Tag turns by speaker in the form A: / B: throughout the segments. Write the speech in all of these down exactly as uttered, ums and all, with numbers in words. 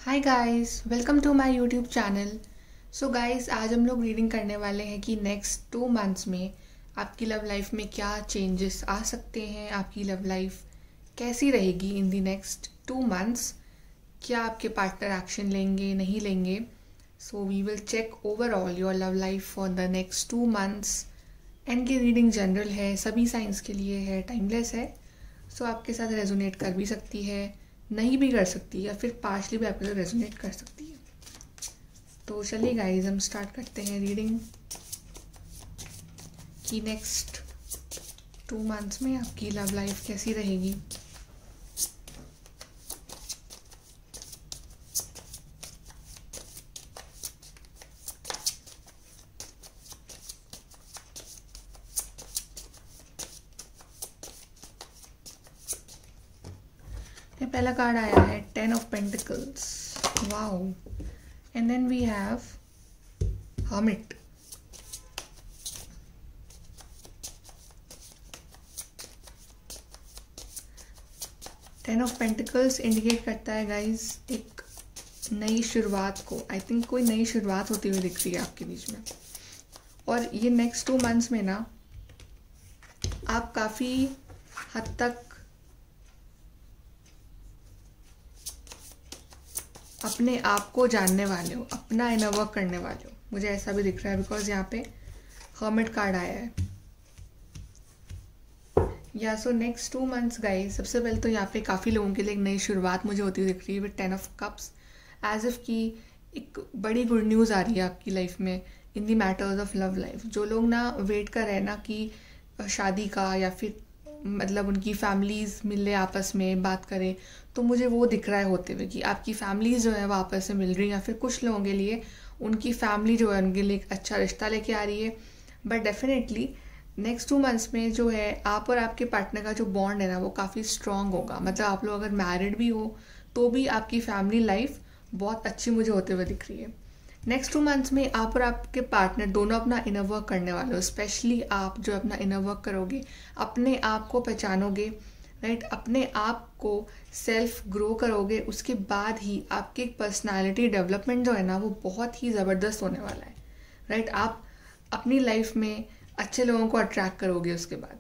A: Hi guys, welcome to my YouTube channel. So guys, आज हम लोग रीडिंग करने वाले हैं कि नेक्स्ट टू मंथ्स में आपकी लव लाइफ में क्या चेंजेस आ सकते हैं। आपकी लव लाइफ कैसी रहेगी in the next two months. क्या आपके पार्टनर एक्शन लेंगे, नहीं लेंगे। So we will check overall your love life for the next two months. And की रीडिंग जनरल है, सभी साइंस के लिए है, टाइमलेस है। सो so, आपके साथ रेजोनेट कर भी सकती है, नहीं भी कर सकती, या फिर पार्शली भी आपके साथ रेजोनेट कर सकती है। तो चलिए गाइस, हम स्टार्ट करते हैं रीडिंग कि नेक्स्ट टू मंथ्स में आपकी लव लाइफ कैसी रहेगी। ये पहला कार्ड आया है ten of pentacles. Wow. And then we have hermit. Ten of pentacles indicate करता है गाइज एक नई शुरुआत को। आई थिंक कोई नई शुरुआत होती हुई दिख रही है आपके बीच में। और ये नेक्स्ट टू मंथ्स में ना आप काफ़ी हद तक अपने आप को जानने वाले हो, अपना इनर वर्क करने वाले हो। मुझे ऐसा भी दिख रहा है बिकॉज यहाँ पे हर्मिट कार्ड आया है। या so next two months guys, सबसे पहले तो यहाँ पे काफ़ी लोगों के लिए एक नई शुरुआत मुझे होती हुई दिख रही है with ten of cups. As if की एक बड़ी गुड न्यूज़ आ रही है आपकी लाइफ में in the matters of love life. जो लोग ना वेट कर रहे हैं ना कि शादी का, या फिर मतलब उनकी फैमिलीज़ मिले, आपस में बात करें, तो मुझे वो दिख रहा है होते हुए कि आपकी फैमिलीज़ जो है वो आपस में मिल रही हैं, या फिर कुछ लोगों के लिए उनकी फैमिली जो है उनके लिए एक अच्छा रिश्ता लेके आ रही है। But definitely next two months में जो है आप और आपके पार्टनर का जो बॉन्ड है ना वो काफ़ी स्ट्रॉन्ग होगा। मतलब आप लोग अगर मैरिड भी हो तो भी आपकी फैमिली लाइफ बहुत अच्छी मुझे होते हुए दिख रही है। नेक्स्ट टू मंथ्स में आप और आपके पार्टनर दोनों अपना इनर वर्क करने वाले हो। स्पेशली आप जो अपना इनर वर्क करोगे, अपने आप को पहचानोगे, राइट, अपने आप को सेल्फ ग्रो करोगे। उसके बाद ही आपकी पर्सनालिटी डेवलपमेंट जो है ना वो बहुत ही ज़बरदस्त होने वाला है, राइट। आप अपनी लाइफ में अच्छे लोगों को अट्रैक्ट करोगे। उसके बाद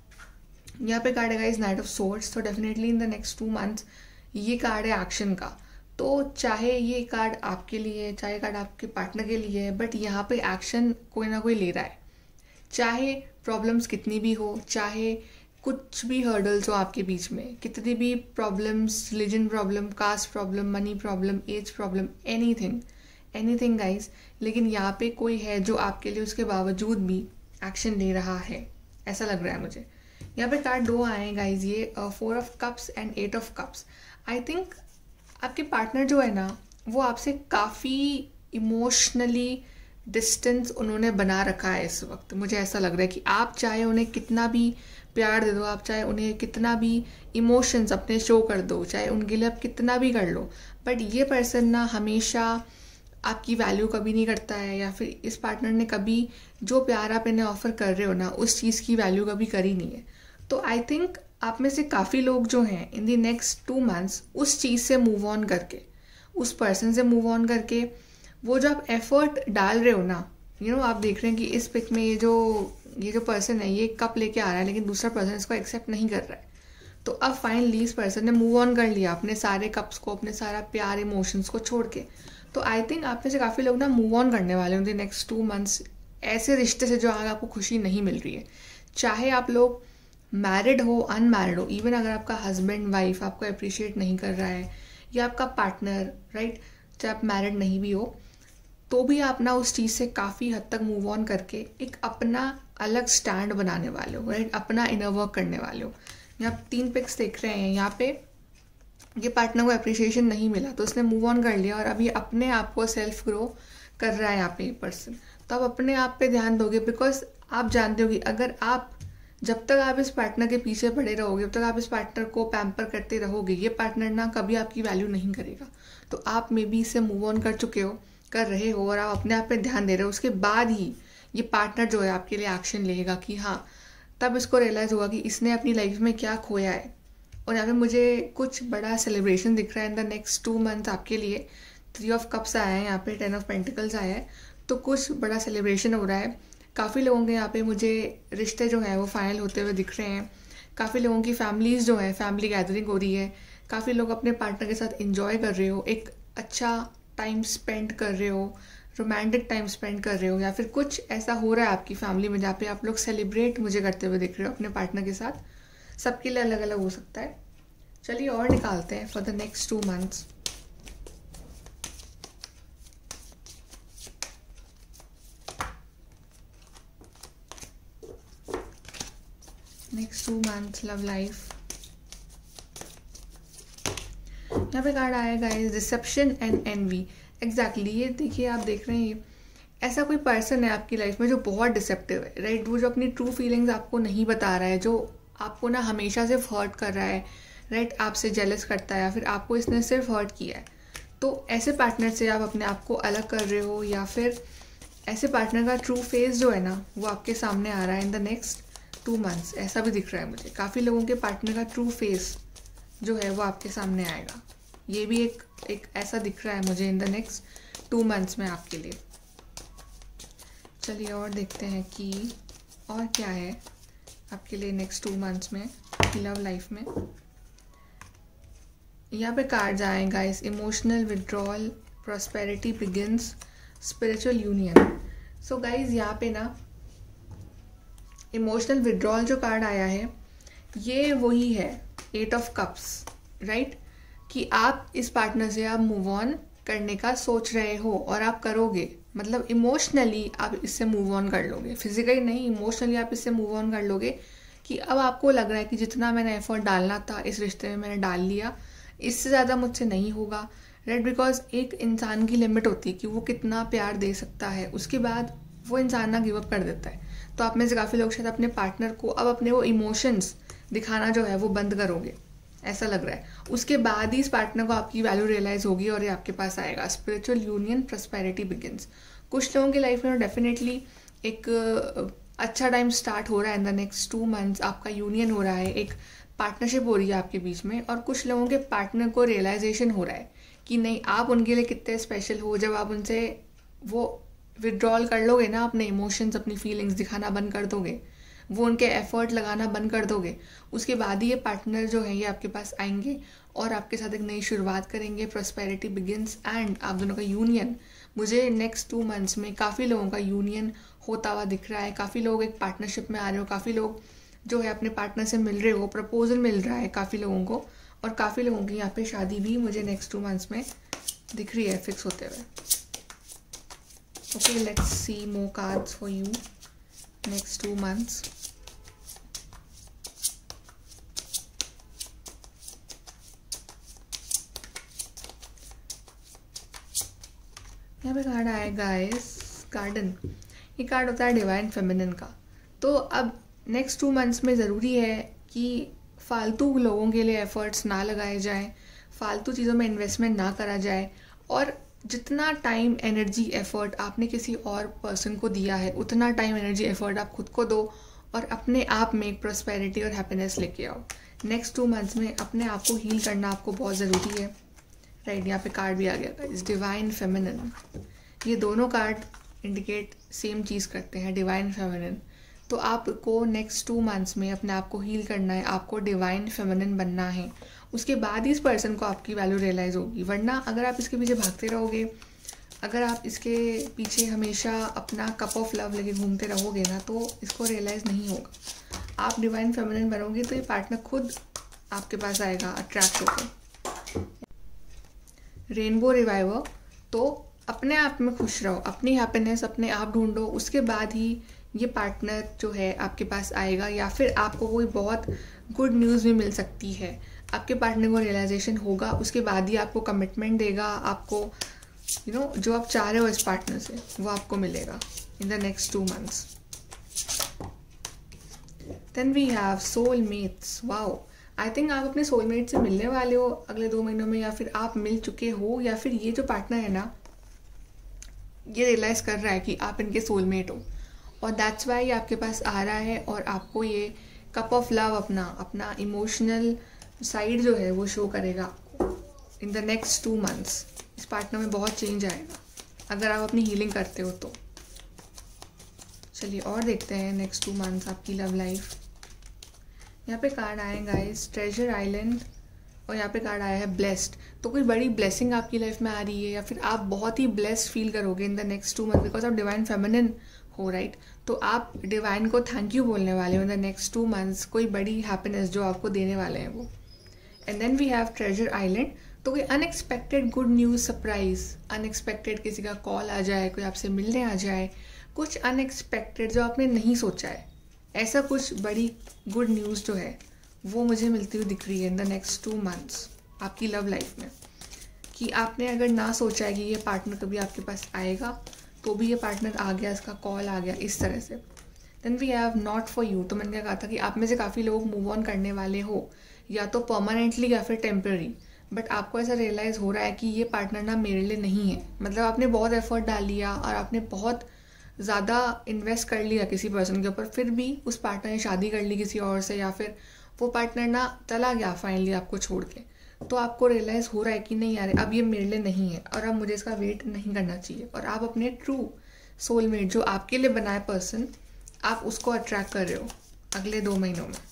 A: यहाँ पे कार्ड है गाइस नाइट ऑफ सोर्ड्स। तो definitely in the next two months ये कार्ड है एक्शन का। तो चाहे ये कार्ड आपके लिए, चाहे कार्ड आपके पार्टनर के लिए है, बट यहाँ पे एक्शन कोई ना कोई ले रहा है। चाहे प्रॉब्लम्स कितनी भी हो, चाहे कुछ भी हर्डल्स हो आपके बीच में, कितनी भी problems, religion problem, caste problem, money problem, age problem, anything anything guys, लेकिन यहाँ पे कोई है जो आपके लिए उसके बावजूद भी एक्शन ले रहा है, ऐसा लग रहा है मुझे। यहाँ पे कार्ड दो आए हैं गाइज, ये four of cups and eight of cups. I think आपके पार्टनर जो है ना वो आपसे काफ़ी इमोशनली डिस्टेंस उन्होंने बना रखा है इस वक्त। मुझे ऐसा लग रहा है कि आप चाहे उन्हें कितना भी प्यार दे दो, आप चाहे उन्हें कितना भी इमोशंस अपने शो कर दो, चाहे उनके लिए आप कितना भी कर लो, बट ये पर्सन ना हमेशा आपकी वैल्यू कभी नहीं करता है, या फिर इस पार्टनर ने कभी जो प्यार आप इन्हें ऑफर कर रहे हो ना उस चीज़ की वैल्यू कभी करी नहीं है। तो आई थिंक आप में से काफ़ी लोग जो हैं in the next two months उस चीज़ से मूव ऑन करके, उस पर्सन से मूव ऑन करके, वो जो आप एफर्ट डाल रहे हो ना, यू नो, आप देख रहे हैं कि इस पिक में ये जो ये जो पर्सन है ये कप लेके आ रहा है, लेकिन दूसरा पर्सन इसको एक्सेप्ट नहीं कर रहा है। तो अब फाइनली इस पर्सन ने मूव ऑन कर लिया अपने सारे कप्स को, अपने सारा प्यार, इमोशंस को छोड़ के। तो आई थिंक आप में से काफ़ी लोग ना मूव ऑन करने वाले होंगे नेक्स्ट टू मंथ्स ऐसे रिश्ते से जो आगे आपको खुशी नहीं मिल रही है। चाहे आप लोग मैरिड हो, अनमैरिड हो, इवन अगर आपका हस्बैंड वाइफ आपको अप्रिशिएट नहीं कर रहा है, या आपका पार्टनर, राइट, चाहे आप मैरिड नहीं भी हो, तो भी आप ना उस चीज़ से काफ़ी हद तक मूव ऑन करके एक अपना अलग स्टैंड बनाने वाले हो, राइट, अपना इनर वर्क करने वाले हो। यहाँ तीन पिक्स देख रहे हैं, यहाँ पे ये पार्टनर को अप्रिशिएशन नहीं मिला तो उसने मूव ऑन कर लिया और अभी अपने आप को सेल्फ ग्रो कर रहा है यहाँ पे ये पर्सन। तो आप अपने आप पे ध्यान दोगे, बिकॉज आप जानते हो कि अगर आप जब तक आप इस पार्टनर के पीछे पड़े रहोगे, जब तक आप इस पार्टनर को पैम्पर करते रहोगे, ये पार्टनर ना कभी आपकी वैल्यू नहीं करेगा। तो आप मे बी इससे मूव ऑन कर चुके हो, कर रहे हो, और आप अपने आप पे ध्यान दे रहे हो। उसके बाद ही ये पार्टनर जो है आपके लिए एक्शन लेगा कि हाँ, तब इसको रियलाइज़ होगा कि इसने अपनी लाइफ में क्या खोया है, और यहाँ पे मुझे कुछ बड़ा सेलिब्रेशन दिख रहा है in the next two month आपके लिए। थ्री ऑफ कप्स आया है यहाँ पे, टेन ऑफ पेंटिकल्स आया है, तो कुछ बड़ा सेलिब्रेशन हो रहा है। काफ़ी लोगों के यहाँ पे मुझे रिश्ते जो है वो फाइनल होते हुए दिख रहे हैं। काफ़ी लोगों की फैमिलीज़ जो है, फैमिली गैदरिंग हो रही है। काफ़ी लोग अपने पार्टनर के साथ इंजॉय कर रहे हो, एक अच्छा टाइम स्पेंड कर रहे हो, रोमांटिक टाइम स्पेंड कर रहे हो, या फिर कुछ ऐसा हो रहा है आपकी फैमिली में जहाँ पे आप लोग सेलिब्रेट मुझे करते हुए दिख रहे हो अपने पार्टनर के साथ। सबके लिए अलग अलग हो सकता है। चलिए और निकालते हैं for the next two months. Next two months love life. यहाँ पे कार्ड आया guys, deception and envy. Exactly ये देखिए, आप देख रहे हैं ऐसा कोई पर्सन है आपकी लाइफ में जो बहुत डिसेप्टिव है, राइट। वो जो अपनी ट्रू फीलिंग्स आपको नहीं बता रहा है, जो आपको ना हमेशा सिर्फ हर्ट कर रहा है, राइट। आपसे जेलस करता है या फिर आपको इसने सिर्फ हर्ट किया है। तो ऐसे पार्टनर से आप अपने आप को अलग कर रहे हो, या फिर ऐसे पार्टनर का ट्रू फेस जो है ना वो आपके सामने आ रहा है in the next two months. ऐसा भी दिख रहा है मुझे, काफ़ी लोगों के पार्टनर का ट्रू फेस जो है वो आपके सामने आएगा। ये भी एक एक ऐसा दिख रहा है मुझे in the next two months में आपके लिए। चलिए और देखते हैं कि और क्या है आपके लिए नेक्स्ट टू मंथ्स में लव लाइफ में। यहाँ पे कार्ड्स आए guys, emotional withdrawal, prosperity begins, spiritual union. So guys यहाँ पे ना इमोशनल विड्रॉल जो कार्ड आया है ये वही है, एट ऑफ कप्स, राइट। कि आप इस पार्टनर से आप मूव ऑन करने का सोच रहे हो और आप करोगे, मतलब इमोशनली आप इससे मूव ऑन कर लोगे, फिजिकली नहीं, इमोशनली आप इससे मूव ऑन कर लोगे। कि अब आपको लग रहा है कि जितना मैंने एफर्ट डालना था इस रिश्ते में मैंने डाल लिया, इससे ज़्यादा मुझसे नहीं होगा, राइट। बिकॉज एक इंसान की लिमिट होती है कि वो कितना प्यार दे सकता है, उसके बाद वो इंसान ना गिव अप कर देता है। तो आप में से काफ़ी लोग शायद अपने पार्टनर को अब अपने वो इमोशंस दिखाना जो है वो बंद करोगे, ऐसा लग रहा है। उसके बाद ही इस पार्टनर को आपकी वैल्यू रियलाइज होगी और ये आपके पास आएगा। Spiritual union, prosperity begins. कुछ लोगों की लाइफ में डेफिनेटली एक अच्छा टाइम स्टार्ट हो रहा है in the next two months. आपका यूनियन हो रहा है, एक पार्टनरशिप हो रही है आपके बीच में, और कुछ लोगों के पार्टनर को रियलाइजेशन हो रहा है कि नहीं, आप उनके लिए कितने स्पेशल हो। जब आप उनसे वो विड्रॉल कर लोगे ना, अपने इमोशंस, अपनी फीलिंग्स दिखाना बंद कर दोगे, वो उनके एफर्ट लगाना बंद कर दोगे, उसके बाद ही ये पार्टनर जो है ये आपके पास आएंगे और आपके साथ एक नई शुरुआत करेंगे। प्रॉस्पेरिटी बिगिंस एंड आप दोनों का यूनियन, मुझे नेक्स्ट टू मंथ्स में काफ़ी लोगों का यूनियन होता हुआ दिख रहा है। काफ़ी लोग एक पार्टनरशिप में आ रहे हो, काफ़ी लोग जो है अपने पार्टनर से मिल रहे हो, प्रपोजल मिल रहा है काफ़ी लोगों को, और काफ़ी लोगों की यहाँ पे शादी भी मुझे नेक्स्ट टू मंथ्स में दिख रही है फिक्स होते हुए। Okay, let's see more cards for you next two months. यहाँ पे कार्ड आया गाइस, गार्डन। ये कार्ड होता है डिवाइन फेमिनिन का। तो अब नेक्स्ट टू मंथ्स में ज़रूरी है कि फालतू लोगों के लिए एफर्ट्स ना लगाए जाएं, फालतू चीज़ों में इन्वेस्टमेंट ना करा जाए, और जितना टाइम, एनर्जी, एफर्ट आपने किसी और पर्सन को दिया है उतना टाइम, एनर्जी, एफर्ट आप खुद को दो और अपने आप में एक प्रॉस्पेरिटी और हैप्पीनेस लेके आओ। नेक्स्ट टू मंथ्स में अपने आप को हील करना आपको बहुत ज़रूरी है, राइट। यहाँ पे कार्ड भी आ गया था, इस डिवाइन फेमिनिन। ये दोनों कार्ड इंडिकेट सेम चीज़ करते हैं, डिवाइन फेमिनिन। तो आपको नेक्स्ट टू मंथ्स में अपने आप को हील करना है, आपको डिवाइन फेमिनिन बनना है। उसके बाद ही इस पर्सन को आपकी वैल्यू रियलाइज़ होगी। वरना अगर आप इसके पीछे भागते रहोगे, अगर आप इसके पीछे हमेशा अपना कप ऑफ लव लेके घूमते रहोगे ना, तो इसको रियलाइज़ नहीं होगा। आप डिवाइन फेमिनिन बनोगे तो ये पार्टनर खुद आपके पास आएगा अट्रैक्ट होकर। Rainbow reviver. तो अपने आप में खुश रहो, अपनी हैप्पीनेस अपने आप ढूंढो, उसके बाद ही ये पार्टनर जो है आपके पास आएगा। या फिर आपको कोई बहुत गुड न्यूज़ भी मिल सकती है, आपके पार्टनर को रियलाइजेशन होगा, उसके बाद ही आपको कमिटमेंट देगा, आपको यू नो जो आप चाह रहे हो इस पार्टनर से वो आपको मिलेगा in the next two months. Then we have soulmates. Wow, I think आप अपने सोलमेट से मिलने वाले हो अगले दो महीनों में, या फिर आप मिल चुके हो, या फिर ये जो पार्टनर है ना ये रियलाइज़ कर रहा है कि आप इनके सोलमेट हो, और दैट्स वाई ये आपके पास आ रहा है और आपको ये कप ऑफ लव, अपना अपना इमोशनल साइड जो है वो शो करेगा आपको in the next two months. इस पार्टनर में बहुत चेंज आएगा अगर आप अपनी हीलिंग करते हो तो। चलिए और देखते हैं नेक्स्ट टू मंथ्स आपकी लव लाइफ। यहाँ पे कार्ड आए गाइस ट्रेजर आइलैंड और यहाँ पे कार्ड आया है ब्लेस्ड। तो कोई बड़ी ब्लेसिंग आपकी लाइफ में आ रही है या फिर आप बहुत ही ब्लेस्ड फील करोगे in the next two month because आप डिवाइन फेमिनिन हो, राइट। तो आप डिवाइन को थैंक यू बोलने वाले हो in the next two months. कोई बड़ी हैप्पीनेस जो आपको देने वाले हैं वो। And then we have treasure island. तो कोई unexpected good news surprise, unexpected किसी का कॉल आ जाए, कोई आपसे मिलने आ जाए, कुछ अनएक्सपेक्टेड जो आपने नहीं सोचा है, ऐसा कुछ बड़ी गुड न्यूज़ जो है वो मुझे मिलती हुई दिख रही है in the next two months आपकी लव लाइफ में। कि आपने अगर ना सोचा है कि ये पार्टनर कभी आपके पास आएगा तो भी ये पार्टनर आ गया, इसका कॉल आ गया इस तरह से। Then we have not for you. तो मैंने क्या कहा था कि आप में से काफ़ी लोग मूव ऑन करने वाले हो या तो परमानेंटली या फिर टेम्पररी, बट आपको ऐसा रियलाइज़ हो रहा है कि ये पार्टनर ना मेरे लिए नहीं है। मतलब आपने बहुत एफर्ट डाल लिया और आपने बहुत ज़्यादा इन्वेस्ट कर लिया किसी पर्सन के ऊपर, फिर भी उस पार्टनर ने शादी कर ली किसी और से या फिर वो पार्टनर ना चला गया फाइनली आपको छोड़ के। तो आपको रियलाइज़ हो रहा है कि नहीं यार अब ये मेरे लिए नहीं है और अब मुझे इसका वेट नहीं करना चाहिए। और आप अपने ट्रू सोलमेट जो आपके लिए बनाए पर्सन, आप उसको अट्रैक्ट कर रहे हो अगले दो महीनों में।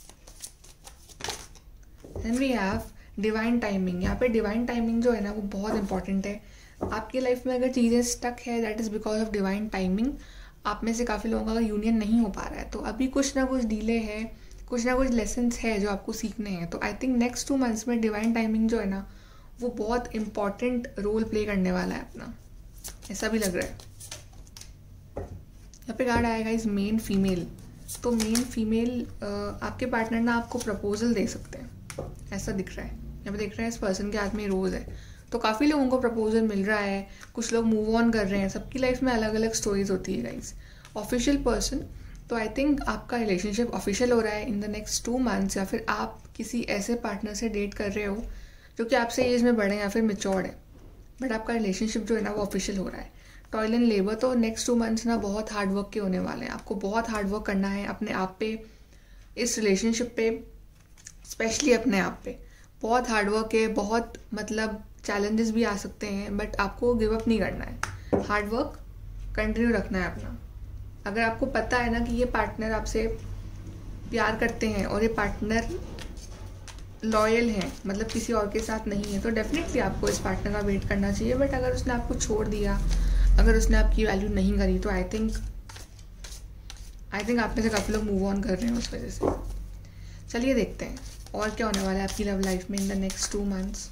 A: Then we have divine timing. यहाँ पे डिवाइन टाइमिंग जो है ना वो बहुत इंपॉर्टेंट है आपकी लाइफ में। अगर चीज़ें स्टक है that is because of divine timing. आप में से काफ़ी लोगों का यूनियन नहीं हो पा रहा है तो अभी कुछ ना कुछ डिले है, कुछ ना कुछ लेसन्स है जो आपको सीखने हैं। तो I think next two months में डिवाइन टाइमिंग जो है ना वो बहुत इंपॉर्टेंट रोल प्ले करने वाला है अपना, ऐसा भी लग रहा है। यहाँ पे कार्ड आएगा इस मेन फीमेल। तो मेन फीमेल आपके पार्टनर ना आपको प्रपोजल दे सकते हैं, ऐसा दिख रहा है। यहाँ पे दिख रहा है इस पर्सन के हाथ में रोज़ है। तो काफ़ी लोगों को प्रपोजल मिल रहा है, कुछ लोग मूव ऑन कर रहे हैं। सबकी लाइफ में अलग अलग स्टोरीज होती है गाइस। ऑफिशियल पर्सन, तो आई थिंक आपका रिलेशनशिप ऑफिशियल हो रहा है in the next two months, या फिर आप किसी ऐसे पार्टनर से डेट कर रहे हो जो कि आपसे एज में बड़े हैं या फिर मेच्योर्ड है, बट आपका रिलेशनशिप जो है ना वो ऑफिशियल हो रहा है। टॉयल एंड लेबर, तो नेक्स्ट टू मंथ्स ना बहुत हार्ड वर्क के होने वाले हैं। आपको बहुत हार्ड वर्क करना है अपने आप पे, इस रिलेशनशिप पे, स्पेशली अपने आप पे बहुत हार्ड वर्क है। बहुत मतलब चैलेंजेस भी आ सकते हैं बट आपको गिव अप नहीं करना है, हार्ड वर्क कंटिन्यू रखना है अपना। अगर आपको पता है ना कि ये पार्टनर आपसे प्यार करते हैं और ये पार्टनर लॉयल हैं, मतलब किसी और के साथ नहीं है, तो डेफिनेटली आपको इस पार्टनर का वेट करना चाहिए। बट अगर उसने आपको छोड़ दिया, अगर उसने आपकी वैल्यू नहीं करी, तो आई थिंक आई थिंक आप में से काफ़ी लोग मूव ऑन कर रहे हैं उस वजह से। चलिए देखते हैं और क्या होने वाला है आपकी लव लाइफ में in the next two months.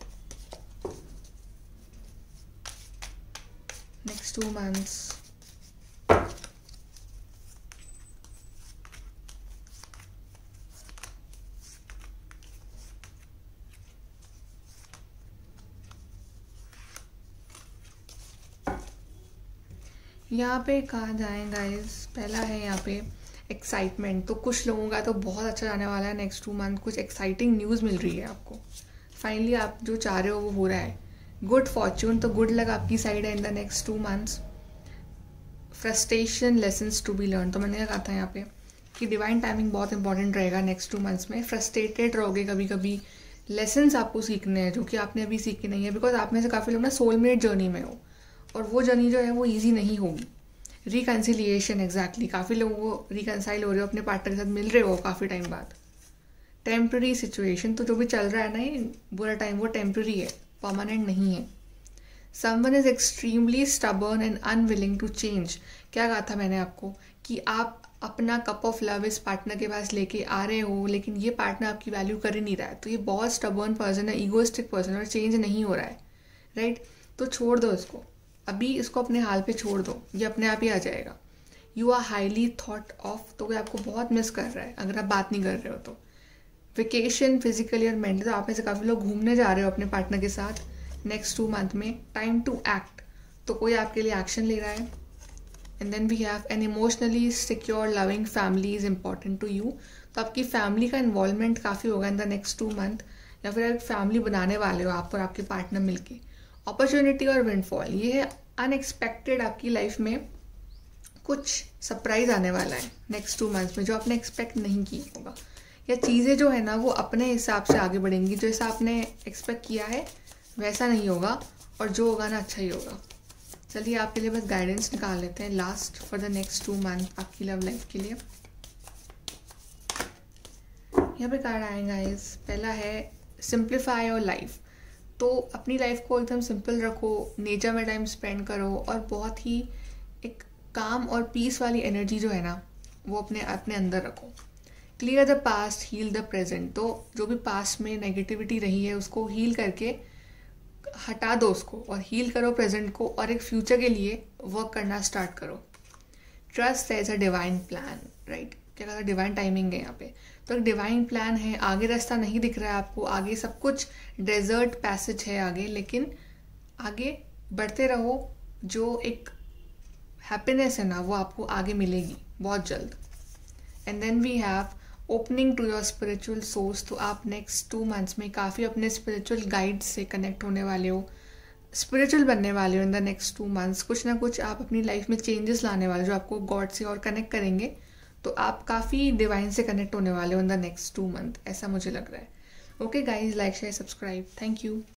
A: Next two months यहाँ पे कहा जाए गाइस, पहला है यहाँ पे एक्साइटमेंट। तो कुछ लोगों का तो बहुत अच्छा जाने वाला है नेक्स्ट टू मंथ, कुछ एक्साइटिंग न्यूज़ मिल रही है आपको। फाइनली आप जो चाह रहे हो वो हो रहा है। गुड फॉर्च्यून, तो गुड लक आपकी साइड है in the next two months. Frustration lessons to be learn, तो मैंने कहा था यहाँ पे कि डिवाइन टाइमिंग बहुत इंपॉर्टेंट रहेगा नेक्स्ट टू मंथ्स में। फ्रस्ट्रेटेड रहोगे कभी कभी, लेसन्स आपको सीखने हैं जो कि आपने अभी सीखे नहीं है, बिकॉज आप में से काफ़ी लोग ना सोलमेट जर्नी में हो और वो जर्नी जो है वो ईजी नहीं होगी। रिकन्सिलिएशन, एग्जैक्टली, काफ़ी लोगों को रिकन्साइल हो रहे हो, अपने पार्टनर के साथ मिल रहे हो काफ़ी टाइम बाद। टेम्प्रेरी सिचुएशन, तो जो भी चल रहा है ना ये बुरा टाइम वो टेम्प्रेरी है, परमानेंट नहीं है। Someone is extremely stubborn and unwilling to change. क्या कहा था मैंने आपको कि आप अपना कप ऑफ लव इस पार्टनर के पास लेके आ रहे हो लेकिन ये पार्टनर आपकी वैल्यू कर ही नहीं रहा है। तो ये बहुत स्टबर्न पर्सन है, ईगोइस्टिक पर्सन, और चेंज नहीं हो रहा है, राइट। तो छोड़ दो इसको, अभी इसको अपने हाल पे छोड़ दो, ये अपने आप ही आ जाएगा। You are highly thought of, तो कोई आपको बहुत मिस कर रहा है अगर आप बात नहीं कर रहे हो तो। वेकेशन, फिजिकली और मेंटली, तो आप में से काफ़ी लोग घूमने जा रहे हो अपने पार्टनर के साथ नेक्स्ट टू मंथ में। टाइम टू एक्ट, तो कोई आपके लिए एक्शन ले रहा है। And then we have an emotionally secure loving family is important to you. तो आपकी फैमिली का इन्वॉल्वमेंट काफ़ी होगा in the next two month, या फिर एक फैमिली बनाने वाले हो आप और आपके पार्टनर मिलके। अपॉर्चुनिटी और विंडफॉल, ये है अनएक्सपेक्टेड आपकी लाइफ में कुछ सरप्राइज आने वाला है नेक्स्ट टू मंथ्स में जो आपने एक्सपेक्ट नहीं किया होगा, या चीज़ें जो है ना वो अपने हिसाब से आगे बढ़ेंगी। जैसा आपने एक्सपेक्ट किया है वैसा नहीं होगा, और जो होगा ना अच्छा ही होगा। चलिए आपके लिए बस गाइडेंस निकाल लेते हैं last for the next two month आपकी लव लाइफ के लिए। यहाँ पे कार्ड आएगा गाइस, पहला है सिंप्लीफाई योर लाइफ। तो अपनी लाइफ को एकदम सिंपल रखो, नेचर में टाइम स्पेंड करो, और बहुत ही एक काम और पीस वाली एनर्जी जो है ना वो अपने अपने अंदर रखो। Clear the past, heal the present. तो जो भी पास्ट में नेगेटिविटी रही है उसको हील करके हटा दो उसको, और हील करो प्रेजेंट को, और एक फ्यूचर के लिए वर्क करना स्टार्ट करो। Trust as a divine plan, right. क्या कहता है, डिवाइन टाइमिंग है यहाँ पे। तो एक डिवाइन प्लान है, आगे रास्ता नहीं दिख रहा है आपको, आगे सब कुछ डेजर्ट पैसेज है आगे, लेकिन आगे बढ़ते रहो। जो एक हैप्पीनेस है ना वो आपको आगे मिलेगी बहुत जल्द। And then we have opening to your spiritual source. तो आप नेक्स्ट टू मंथ्स में काफ़ी अपने स्पिरिचुअल गाइड से कनेक्ट होने वाले हो, स्पिरिचुअल बनने वाले हो in the next two months. कुछ ना कुछ आप अपनी लाइफ में चेंजेस लाने वाले जो आपको गॉड से और कनेक्ट करेंगे। तो आप काफ़ी डिवाइन से कनेक्ट होने वाले हो in the next two month, ऐसा मुझे लग रहा है। Okay guys, like share subscribe, thank you.